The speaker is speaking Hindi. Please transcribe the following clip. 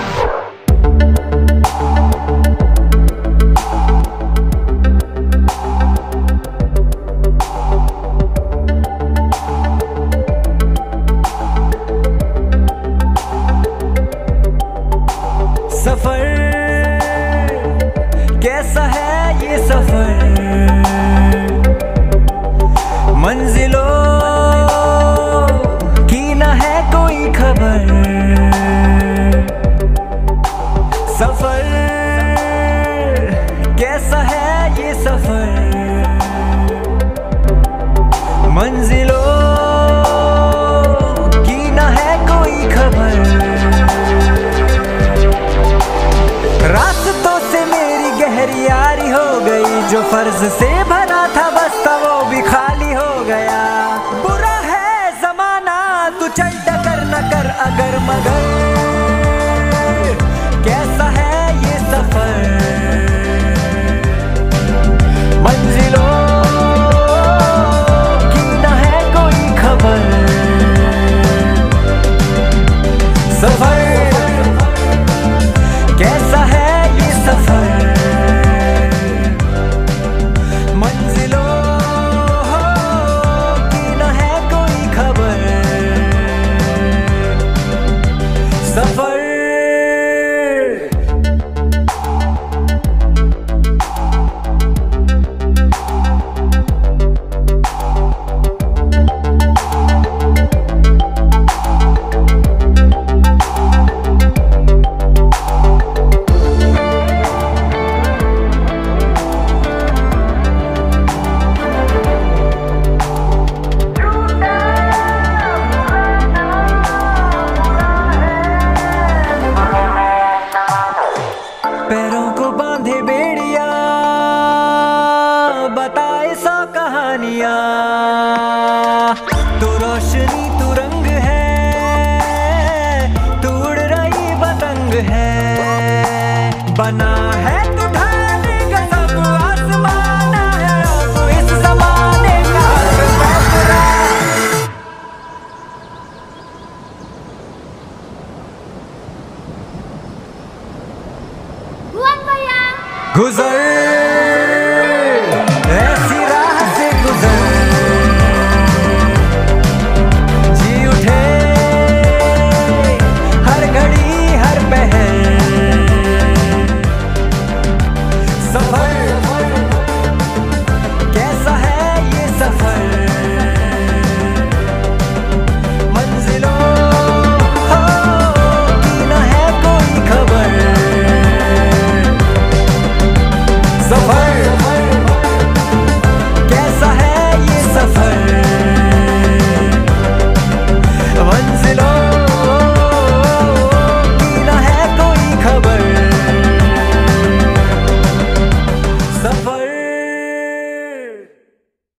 सफर कैसा है ये सफर, मंजिलों की न है कोई खबर। सफर कैसा है ये सफर, मंजिलों की न है कोई खबर। रास्तों से मेरी गहरी यारी हो गई, जो फर्ज से भरा था बस्ता वो भी खाली हो गया। बुरा है जमाना तू चल टकर न कर अगर मगर, कैसा है ये सफर, मंजिलों की न है कोई खबर। सफर कैसा है ये सफर, मंजिलों की न है कोई खबर। सफर पैरों को बांधे बेड़िया, बताए सौ कहानियां। तू रोशनी तू रंग है, तू उड़ रही पतंग है। बना है तू ढाले का सब आसमाना है, तू इस ज़माने का फैसला। गुजर ऐसी राह से गुजर, जी उठे हर घड़ी हर पहर। सफर कैसा है ये सफर, मंजिलों की न है कोई खबर। सफर